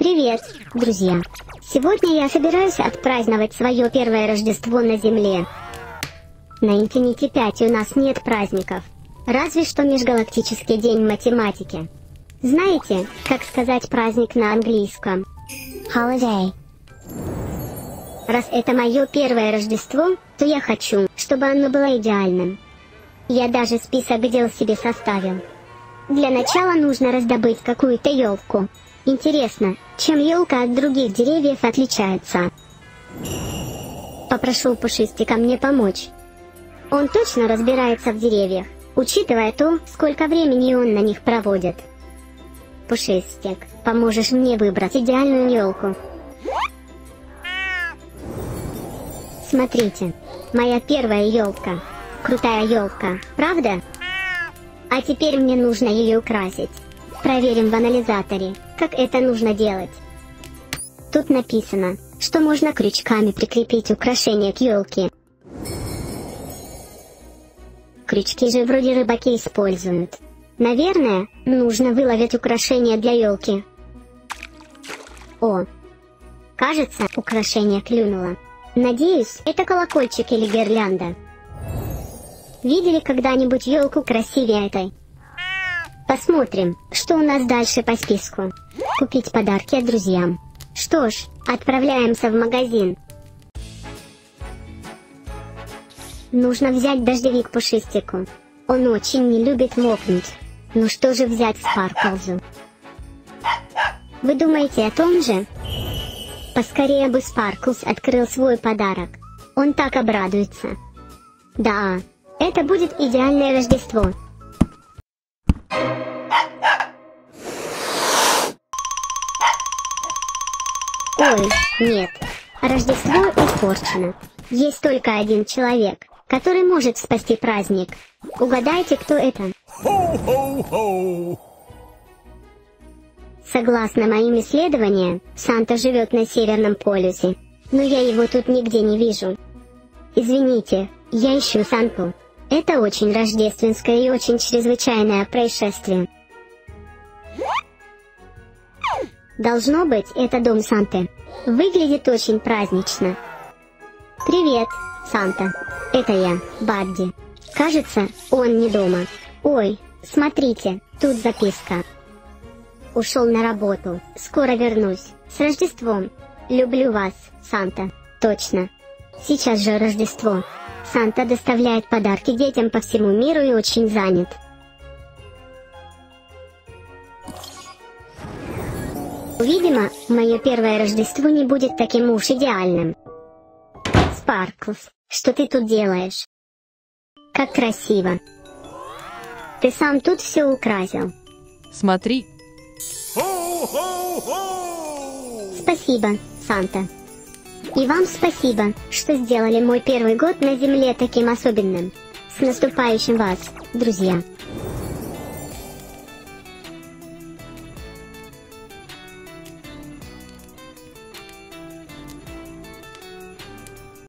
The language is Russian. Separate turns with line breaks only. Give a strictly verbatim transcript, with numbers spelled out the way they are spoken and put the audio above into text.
Привет, друзья! Сегодня я собираюсь отпраздновать свое первое Рождество на Земле. На Инфинити пять у нас нет праздников, разве что межгалактический день математики. Знаете, как сказать праздник на английском? Holiday. Раз это мое первое Рождество, то я хочу, чтобы оно было идеальным. Я даже список дел себе составил. Для начала нужно раздобыть какую-то елку. Интересно, чем елка от других деревьев отличается? Попрошу Пушистика мне помочь. Он точно разбирается в деревьях, учитывая то, сколько времени он на них проводит. Пушистик, поможешь мне выбрать идеальную елку? Смотрите, моя первая елка. Крутая елка, правда? А теперь мне нужно ее украсить. Проверим в анализаторе, как это нужно делать. Тут написано, что можно крючками прикрепить украшение к елке. Крючки же вроде рыбаки используют. Наверное, нужно выловить украшение для елки. О, кажется, украшение клюнуло. Надеюсь, это колокольчик или гирлянда. Видели когда-нибудь елку красивее этой? Посмотрим, что у нас дальше по списку. Купить подарки друзьям. Что ж, отправляемся в магазин. Нужно взять дождевик Пушистику. Он очень не любит мокнуть. Ну что же взять Спарклзу? Вы думаете о том же? Поскорее бы Спарклз открыл свой подарок. Он так обрадуется. Да, это будет идеальное Рождество. Ой, нет. Рождество испорчено. Есть только один человек, который может спасти праздник. Угадайте, кто это?
Ho-ho-ho!
Согласно моим исследованиям, Санта живет на Северном полюсе, но я его тут нигде не вижу. Извините, я ищу Санту. Это очень рождественское и очень чрезвычайное происшествие. Должно быть, это дом Санты. Выглядит очень празднично. Привет, Санта. Это я, Бадди. Кажется, он не дома. Ой, смотрите, тут записка. Ушел на работу. Скоро вернусь. С Рождеством. Люблю вас, Санта. Точно. Сейчас же Рождество. Санта доставляет подарки детям по всему миру и очень занят. Видимо, мое первое Рождество не будет таким уж идеальным. Спарклз, что ты тут делаешь? Как красиво. Ты сам тут все украсил.
Смотри.
Спасибо, Санта. И вам спасибо, что сделали мой первый год на Земле таким особенным. С наступающим вас, друзья!